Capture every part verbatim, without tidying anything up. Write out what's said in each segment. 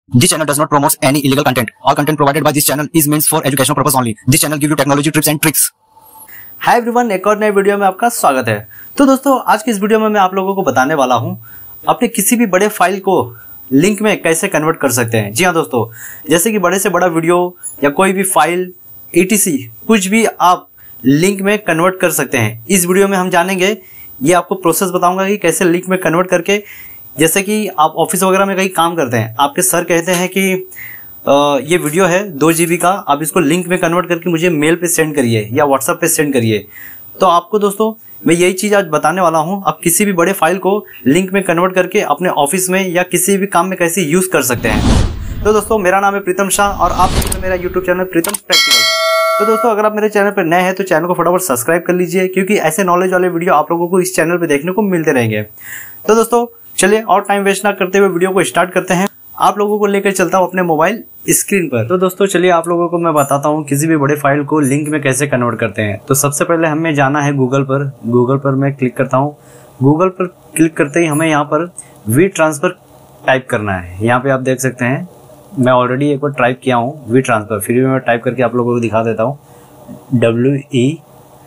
This channel does not promote any illegal content. All content provided by this channel is meant for educational purpose only. This channel give you technology tips and tricks. Hi everyone, एक और नए video में आपका स्वागत है। तो दोस्तों, आज की इस वीडियो में मैं आप लोगों को बताने वाला हूं अपने किसी भी बड़े फाइल को लिंक में कैसे कन्वर्ट कर सकते हैं। जी हाँ दोस्तों, जैसे कि बड़े से बड़ा वीडियो या कोई भी फाइल ईटीसी कुछ भी आप लिंक में कन्वर्ट कर सकते हैं। इस वीडियो में हम जानेंगे, ये आपको प्रोसेस बताऊंगा कि कैसे लिंक में कन्वर्ट करके, जैसे कि आप ऑफिस वगैरह में कहीं काम करते हैं, आपके सर कहते हैं कि आ, ये वीडियो है दो जीबी का, आप इसको लिंक में कन्वर्ट करके मुझे मेल पे सेंड करिए या व्हाट्सएप पे सेंड करिए। तो आपको दोस्तों मैं यही चीज़ आज बताने वाला हूँ, आप किसी भी बड़े फाइल को लिंक में कन्वर्ट करके अपने ऑफिस में या किसी भी काम में कैसे यूज़ कर सकते हैं। तो दोस्तों, मेरा नाम है प्रीतम शाह और आप देख रहे हैं मेरा यूट्यूब चैनल प्रीतम प्रैक्टिकल। तो दोस्तों, अगर आप मेरे चैनल पर नए हैं तो चैनल को फटाफट सब्सक्राइब कर लीजिए, क्योंकि ऐसे नॉलेज वाले वीडियो आप लोगों को इस चैनल पर देखने को मिलते रहेंगे। तो दोस्तों चलिए और टाइम वेस्ट ना करते हुए वीडियो को स्टार्ट करते हैं। आप लोगों को लेकर चलता हूँ अपने मोबाइल स्क्रीन पर। तो दोस्तों चलिए आप लोगों को मैं बताता हूँ किसी भी बड़े फाइल को लिंक में कैसे कन्वर्ट करते हैं। तो सबसे पहले हमें जाना है गूगल पर। गूगल पर मैं क्लिक करता हूँ। गूगल पर क्लिक करते ही हमें यहाँ पर वी ट्रांसफ़र टाइप करना है। यहाँ पे आप देख सकते हैं, मैं ऑलरेडी एक बार टाइप किया हूँ वी ट्रांसफ़र, फिर भी मैं टाइप करके आप लोगों को दिखा देता हूँ। डब्ल्यू ई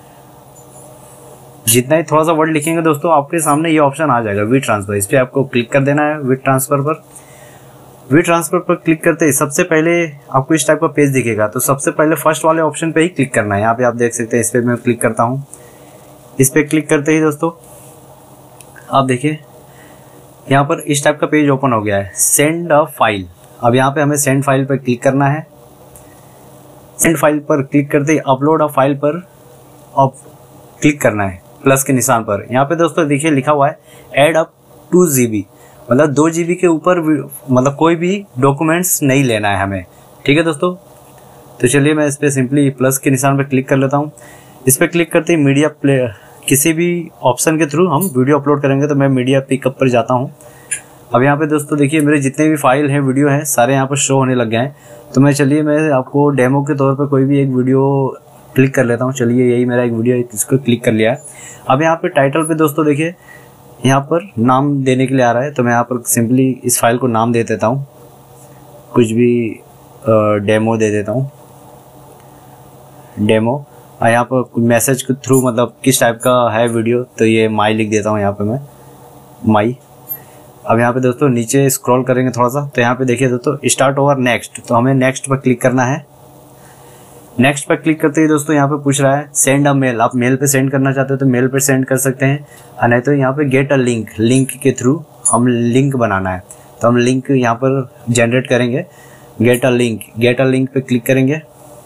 जितना ही थोड़ा सा वर्ड लिखेंगे दोस्तों, आपके सामने ये ऑप्शन आ जाएगा वी ट्रांसफ़र। इस पर आपको क्लिक कर देना है वी ट्रांसफ़र पर। वी ट्रांसफ़र पर क्लिक करते ही सबसे पहले आपको इस टाइप का पेज दिखेगा। तो सबसे पहले फर्स्ट वाले ऑप्शन पे ही क्लिक करना है। यहाँ पे आप देख सकते हैं, इस पर मैं क्लिक करता हूँ। इस पर क्लिक करते ही दोस्तों आप देखिए यहाँ पर इस टाइप का पेज ओपन हो गया है, सेंड अ फाइल। अब यहाँ पे हमें सेंड फाइल पर क्लिक करना है। सेंड फाइल पर क्लिक करते ही अपलोड अ फाइल पर अब क्लिक करना है, प्लस के निशान पर। यहाँ पे दोस्तों देखिए लिखा हुआ है add up to G B, मतलब दो जी बी के ऊपर मतलब कोई भी डॉक्यूमेंट्स नहीं लेना है हमें। ठीक है दोस्तों, तो चलिए मैं इस पर सिंपली प्लस के निशान पर क्लिक कर लेता हूँ। इस पर क्लिक करते ही मीडिया प्ले किसी भी ऑप्शन के थ्रू हम वीडियो अपलोड करेंगे, तो मैं मीडिया पिकअप पर जाता हूँ। अब यहाँ पे दोस्तों देखिए मेरे जितने भी फाइल हैं, वीडियो हैं, सारे यहाँ पर शो होने लग गए हैं। तो मैं चलिए मैं आपको डेमो के तौर पर कोई भी एक वीडियो क्लिक कर लेता हूँ। चलिए यही मेरा एक वीडियो है, इसको क्लिक कर लिया है। अब यहाँ पे टाइटल पे दोस्तों देखिए यहाँ पर नाम देने के लिए आ रहा है, तो मैं यहाँ पर सिंपली इस फाइल को नाम दे देता हूँ, कुछ भी डेमो दे देता हूँ, डेमो। और यहाँ पर मैसेज के थ्रू मतलब किस टाइप का है वीडियो, तो ये माई लिख देता हूँ यहाँ पे मैं, माई। अब यहाँ पे दोस्तों नीचे स्क्रॉल करेंगे थोड़ा सा, तो यहाँ पे देखिए दोस्तों स्टार्ट ओवर नेक्स्ट, तो हमें नेक्स्ट पर क्लिक करना है। नेक्स्ट पर क्लिक करते ही दोस्तों यहाँ पे पूछ रहा है सेंड अ मेल। आप मेल पे सेंड करना चाहते हो तो मेल पे सेंड कर सकते हैं, और नहीं तो यहाँ पे गेट अ लिंक, लिंक के थ्रू हम लिंक बनाना है, तो हम लिंक यहाँ पर जनरेट करेंगे। Get a link, get a link पे क्लिक करेंगे।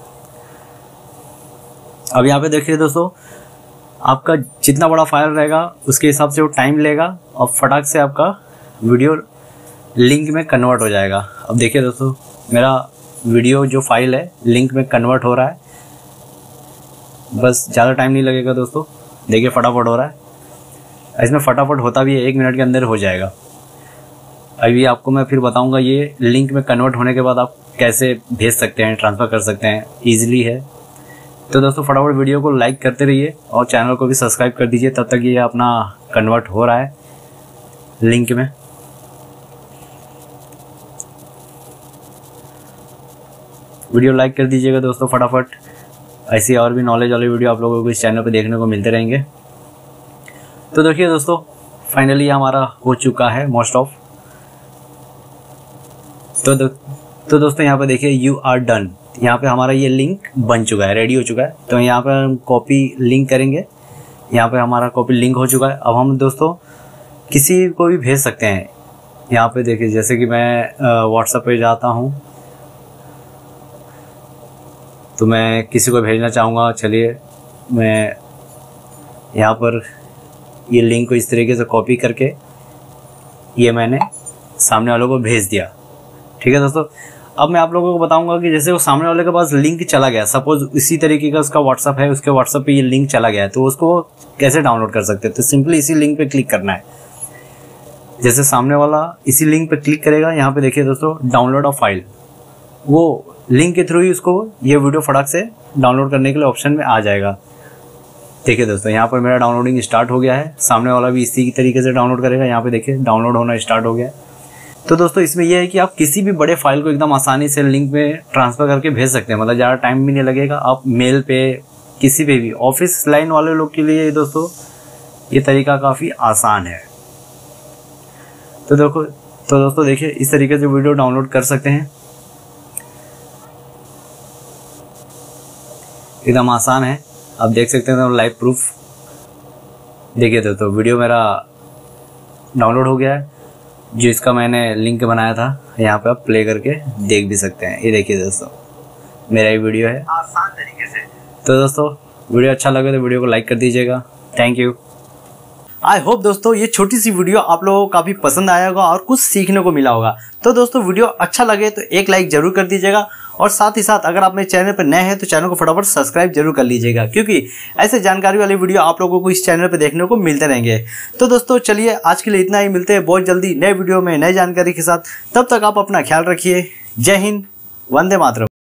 अब यहाँ पे देखिए दोस्तों, आपका जितना बड़ा फाइल रहेगा उसके हिसाब से वो टाइम लेगा और फटाक से आपका वीडियो लिंक में कन्वर्ट हो जाएगा। अब देखिए दोस्तों, मेरा वीडियो जो फाइल है लिंक में कन्वर्ट हो रहा है, बस ज़्यादा टाइम नहीं लगेगा दोस्तों। देखिए फटाफट हो रहा है, इसमें फटाफट होता भी है, एक मिनट के अंदर हो जाएगा। अभी आपको मैं फिर बताऊंगा ये लिंक में कन्वर्ट होने के बाद आप कैसे भेज सकते हैं, ट्रांसफ़र कर सकते हैं, ईजिली है। तो दोस्तों फटाफट वीडियो को लाइक करते रहिए और चैनल को भी सब्सक्राइब कर दीजिए, तब तक ये अपना कन्वर्ट हो रहा है लिंक में। वीडियो लाइक कर दीजिएगा दोस्तों फटाफट, ऐसी और भी नॉलेज वाली वीडियो आप लोगों को इस चैनल पर देखने को मिलते रहेंगे। तो देखिए दोस्तों, फाइनली हमारा हो चुका है मोस्ट ऑफ। तो दो, तो दोस्तों यहाँ पे देखिए यू आर डन, यहाँ पे हमारा ये लिंक बन चुका है, रेडी हो चुका है। तो यहाँ पे हम कॉपी लिंक करेंगे, यहाँ पे हमारा कॉपी लिंक हो चुका है। अब हम दोस्तों किसी को भी भेज सकते हैं। यहाँ पे देखिए जैसे कि मैं व्हाट्सएप पे जाता हूँ, तो मैं किसी को भेजना चाहूँगा। चलिए मैं यहाँ पर ये लिंक को इस तरीके से कॉपी करके ये मैंने सामने वालों को भेज दिया। ठीक है दोस्तों, अब मैं आप लोगों को बताऊंगा कि जैसे वो सामने वाले के पास लिंक चला गया, सपोज इसी तरीके का उसका व्हाट्सअप है, उसके व्हाट्सअप पे ये लिंक चला गया है, तो उसको कैसे डाउनलोड कर सकते हैं। तो सिंपली इसी लिंक पे क्लिक करना है। जैसे सामने वाला इसी लिंक पे क्लिक करेगा, यहाँ पे देखिए दोस्तों डाउनलोड अ फाइल, वो लिंक के थ्रू ही उसको ये वीडियो फटाक से डाउनलोड करने के लिए ऑप्शन में आ जाएगा। देखिए दोस्तों यहाँ पर मेरा डाउनलोडिंग स्टार्ट हो गया है, सामने वाला भी इसी तरीके से डाउनलोड करेगा। यहाँ पे देखिए डाउनलोड होना स्टार्ट हो गया है। तो दोस्तों इसमें यह है कि आप किसी भी बड़े फाइल को एकदम आसानी से लिंक में ट्रांसफ़र करके भेज सकते हैं, मतलब ज़्यादा टाइम भी नहीं लगेगा। आप मेल पे किसी पे भी, ऑफिस लाइन वाले लोग के लिए दोस्तों ये तरीका काफ़ी आसान है। तो देखो तो दोस्तों देखिए इस तरीके से वीडियो डाउनलोड कर सकते हैं, एकदम आसान है। आप देख सकते हैं तो लाइव प्रूफ देखिए दोस्तों, वीडियो मेरा डाउनलोड हो गया है, जो इसका मैंने लिंक बनाया था यहाँ पे आप प्ले करके देख भी सकते हैं। ये देखिए दोस्तों मेरा ही वीडियो है आसान तरीके से। तो दोस्तों वीडियो अच्छा लगे तो वीडियो को लाइक कर दीजिएगा। Thank you. आई होप दोस्तों ये छोटी सी वीडियो आप लोगों को काफ़ी पसंद आया होगा और कुछ सीखने को मिला होगा। तो दोस्तों वीडियो अच्छा लगे तो एक लाइक जरूर कर दीजिएगा, और साथ ही साथ अगर आप मेरे चैनल पर नए हैं तो चैनल को फटाफट सब्सक्राइब जरूर कर लीजिएगा, क्योंकि ऐसे जानकारी वाली वीडियो आप लोगों को इस चैनल पर देखने को मिलते रहेंगे। तो दोस्तों चलिए आज के लिए इतना ही, मिलते हैं बहुत जल्दी नए वीडियो में नई जानकारी के साथ। तब तक आप अपना ख्याल रखिए। जय हिंद, वंदे मातरम।